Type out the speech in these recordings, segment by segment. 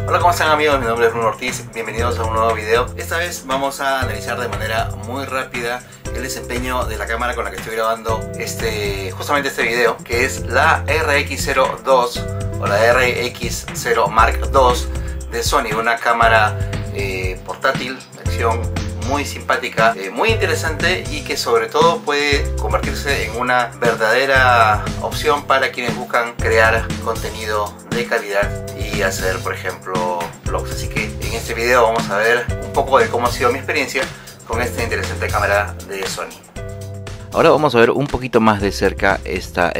Hola, ¿cómo están amigos? Mi nombre es Bruno Ortiz, bienvenidos a un nuevo video. Esta vez vamos a analizar de manera muy rápida el desempeño de la cámara con la que estoy grabando justamente este video, que es la RX02 o la RX0 Mark II de Sony, una cámara portátil de acción muy simpática, muy interesante y que sobre todo puede convertirse en una verdadera opción para quienes buscan crear contenido de calidad y hacer, por ejemplo, vlogs. Así que en este video vamos a ver un poco de cómo ha sido mi experiencia con esta interesante cámara de Sony. Ahora vamos a ver un poquito más de cerca esta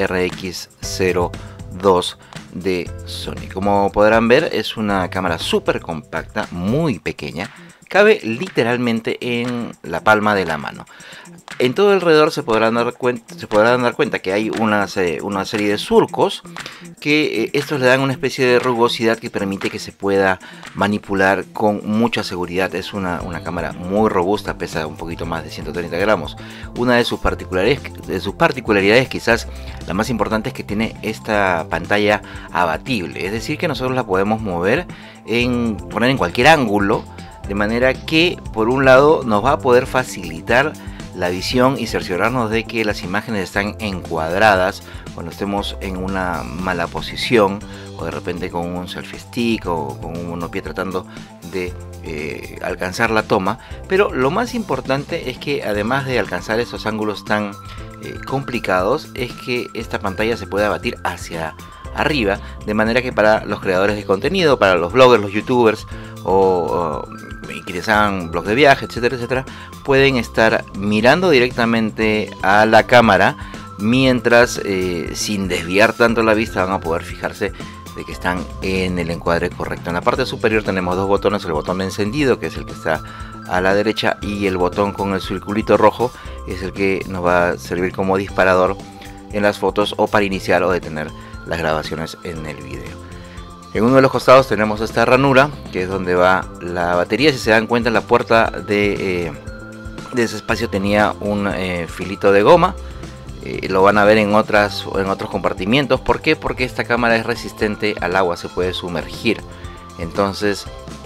RX02 de Sony. Como podrán ver, es una cámara súper compacta, muy pequeña. Cabe literalmente en la palma de la mano. En todo alrededor se podrán dar cuenta que hay una serie de surcos que estos le dan una especie de rugosidad que permite que se pueda manipular con mucha seguridad. Es una cámara muy robusta, pesa un poquito más de 130 gramos. Una de sus particularidades, quizás la más importante, es que tiene esta pantalla abatible. Es decir, que nosotros la podemos poner en cualquier ángulo, de manera que por un lado nos va a poder facilitar la visión y cerciorarnos de que las imágenes están encuadradas cuando estemos en una mala posición, o de repente con un selfie stick o con un monopié tratando de alcanzar la toma. Pero lo más importante es que, además de alcanzar esos ángulos tan complicados, es que esta pantalla se puede abatir hacia arriba, de manera que para los creadores de contenido, para los bloggers, los youtubers o quienes hagan blogs de viaje, etcétera, etcétera, pueden estar mirando directamente a la cámara mientras, sin desviar tanto la vista, van a poder fijarse de que están en el encuadre correcto. En la parte superior tenemos dos botones: el botón de encendido, que es el que está a la derecha, y el botón con el circulito rojo es el que nos va a servir como disparador en las fotos o para iniciar o detener las grabaciones en el video. En uno de los costados tenemos esta ranura, que es donde va la batería. Si se dan cuenta, la puerta de ese espacio tenía un filito de goma. Lo van a ver en otros compartimientos. ¿Por qué? Porque esta cámara es resistente al agua, se puede sumergir. Entonces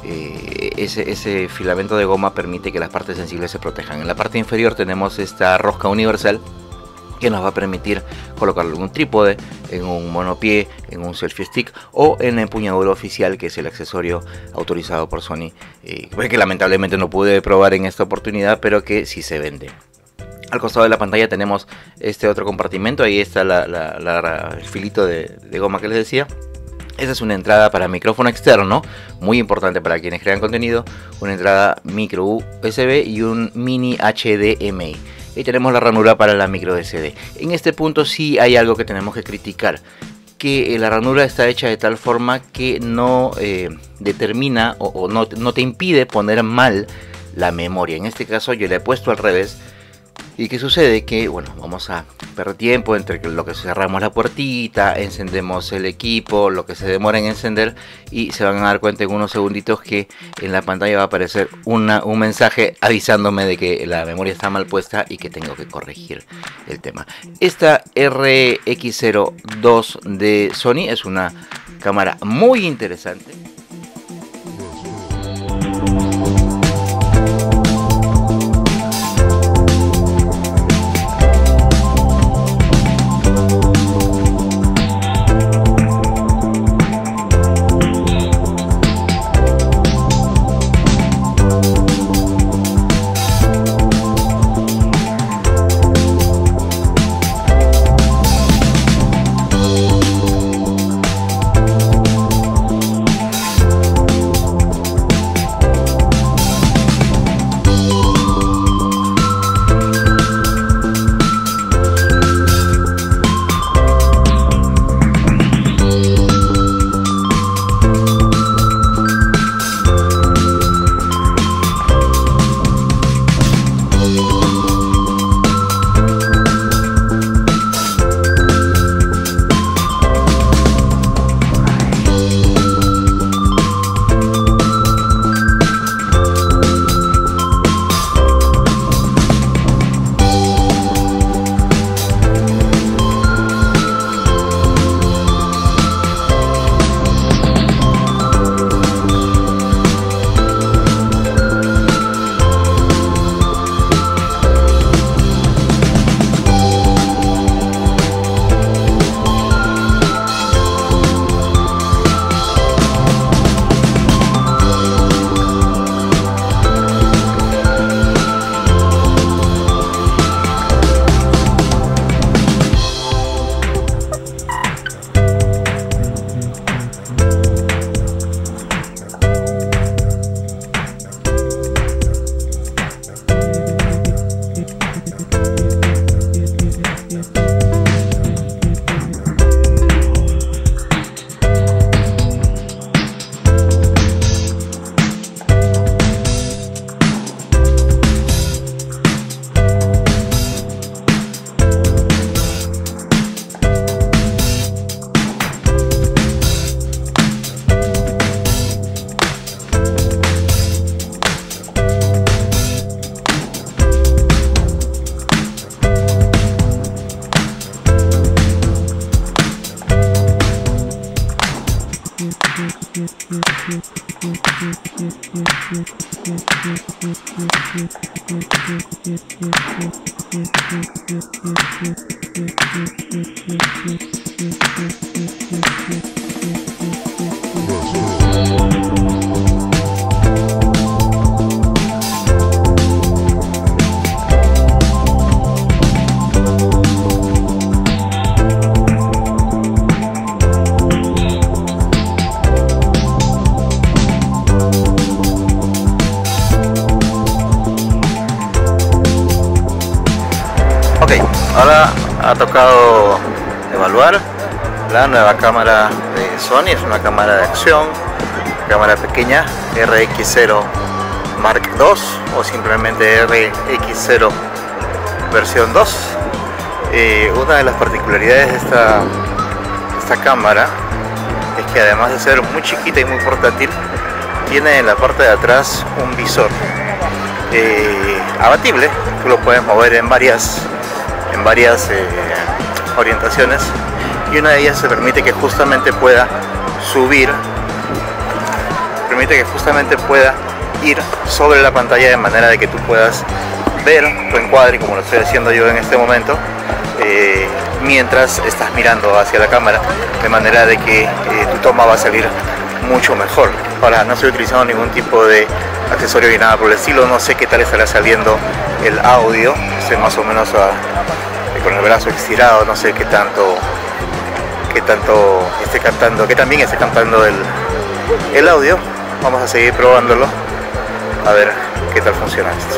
ese filamento de goma permite que las partes sensibles se protejan. En la parte inferior tenemos esta rosca universal, que nos va a permitir colocarlo en un trípode, en un monopié, en un selfie stick o en la empuñadura oficial, que es el accesorio autorizado por Sony, que lamentablemente no pude probar en esta oportunidad, pero que sí se vende. Al costado de la pantalla tenemos este otro compartimento. Ahí está el filito de goma que les decía. Esa es una entrada para micrófono externo, muy importante para quienes crean contenido. Una entrada micro USB y un mini HDMI. Y tenemos la ranura para la micro SD. En este punto sí hay algo que tenemos que criticar, que la ranura está hecha de tal forma que no determina o no te impide poner mal la memoria. En este caso yo la he puesto al revés. ¿Y qué sucede? Que bueno, vamos a perder tiempo entre lo que cerramos la puertita, encendemos el equipo, lo que se demora en encender, y se van a dar cuenta en unos segunditos que en la pantalla va a aparecer un mensaje avisándome de que la memoria está mal puesta y que tengo que corregir el tema. Esta RX02 de Sony es una cámara muy interesante. Ahora ha tocado evaluar la nueva cámara de Sony. Es una cámara de acción, cámara pequeña, RX0 Mark II o simplemente RX0 versión 2. Una de las particularidades de esta cámara es que además de ser muy chiquita y muy portátil, tiene en la parte de atrás un visor abatible. Tú lo puedes mover en varias orientaciones, y una de ellas se permite que justamente pueda subir, ir sobre la pantalla, de manera de que tú puedas ver tu encuadre, como lo estoy haciendo yo en este momento, mientras estás mirando hacia la cámara, de manera de que tu toma va a salir mucho mejor. Ahora, no estoy utilizando ningún tipo de accesorio ni nada por el estilo. No sé qué tal estará saliendo el audio. Estoy más o menos con el brazo estirado, no sé qué tanto esté cantando, que también esté cantando el audio. Vamos a seguir probándolo a ver qué tal funciona esto.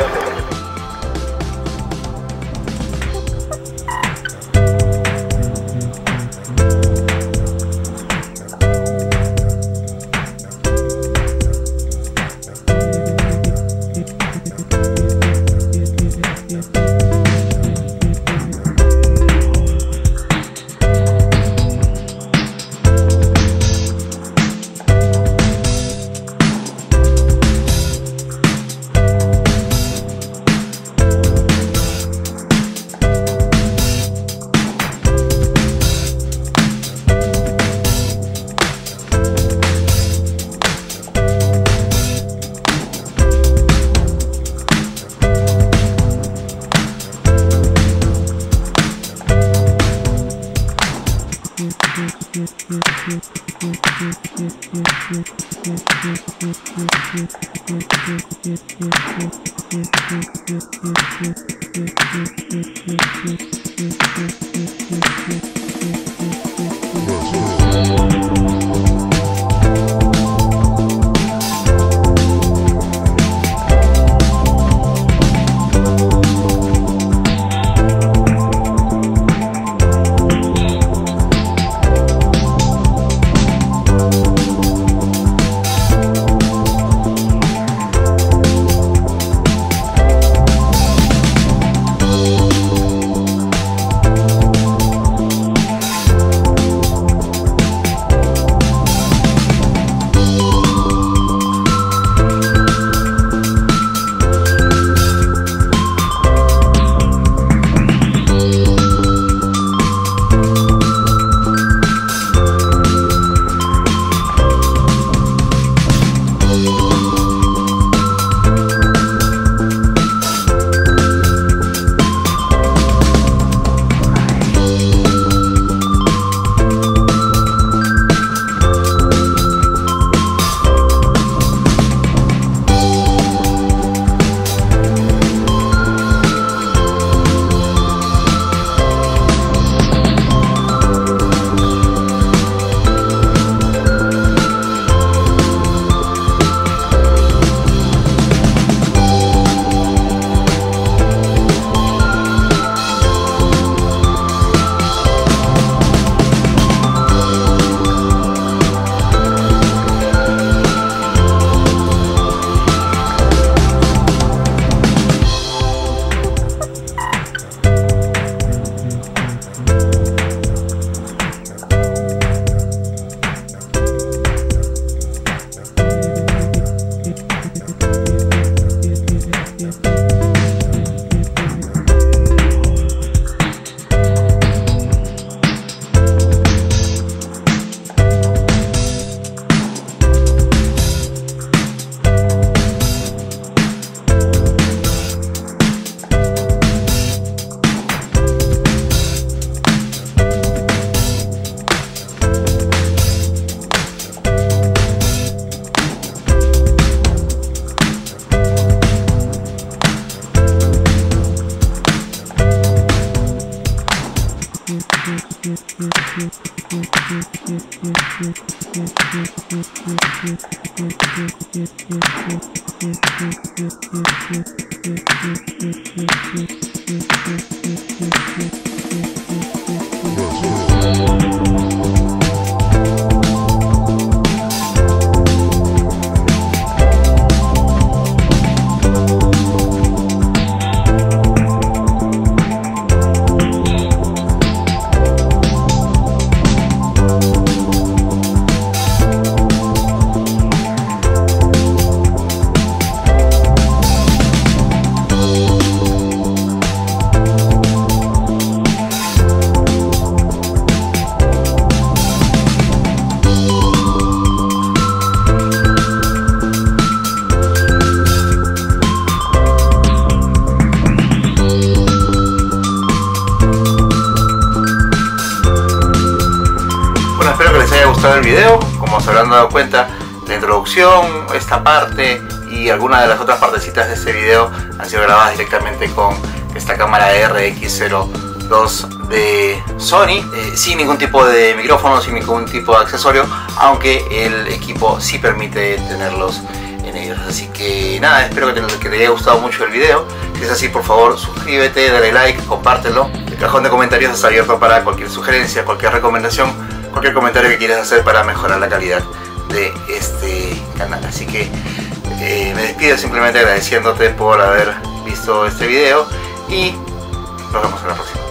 Espero que les haya gustado el video. Como se habrán dado cuenta, la introducción, esta parte y algunas de las otras partecitas de este video han sido grabadas directamente con esta cámara RX02 de Sony, sin ningún tipo de micrófono, sin ningún tipo de accesorio, aunque el equipo sí permite tenerlos en ellos. Así que nada, espero que te haya gustado mucho el video. Si es así, por favor suscríbete, dale like, compártelo. El cajón de comentarios está abierto para cualquier sugerencia, cualquier recomendación, cualquier comentario que quieras hacer para mejorar la calidad de este canal. Así que me despido simplemente agradeciéndote por haber visto este video y nos vemos en la próxima.